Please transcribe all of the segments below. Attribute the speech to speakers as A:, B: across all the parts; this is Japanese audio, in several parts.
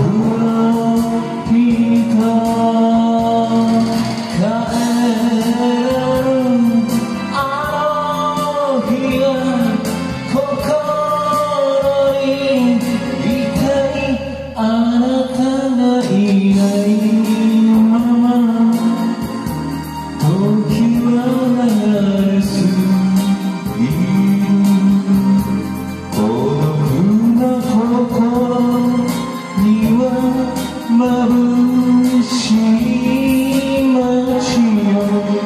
A: 眩しい街よ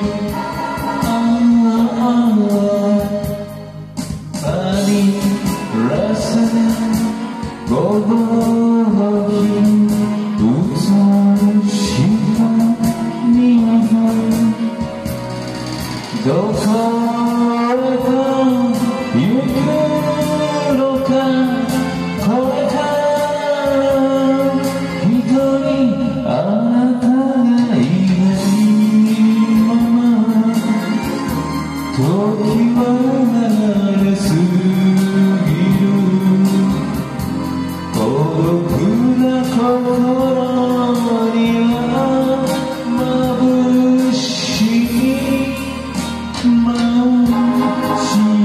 A: パリラス午後の日映した2分どこへと行くのかこれからあなたがいないまま時は流れすぎる孤独な心には眩しい街